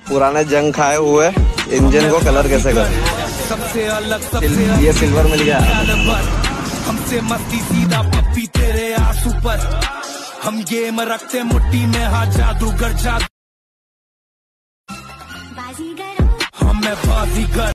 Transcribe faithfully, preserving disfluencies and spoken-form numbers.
पुराने जंग खाए हुए इंजन को कलर कैसे करें। सबसे अलग सबसे ये सिल्वर मिल गया। हमसे मस्ती सीधा पप्पी तेरे आंसू पर। हम गेम रखते मुट्ठी में, हाँ जादूगर जादू। हमें बाजीगर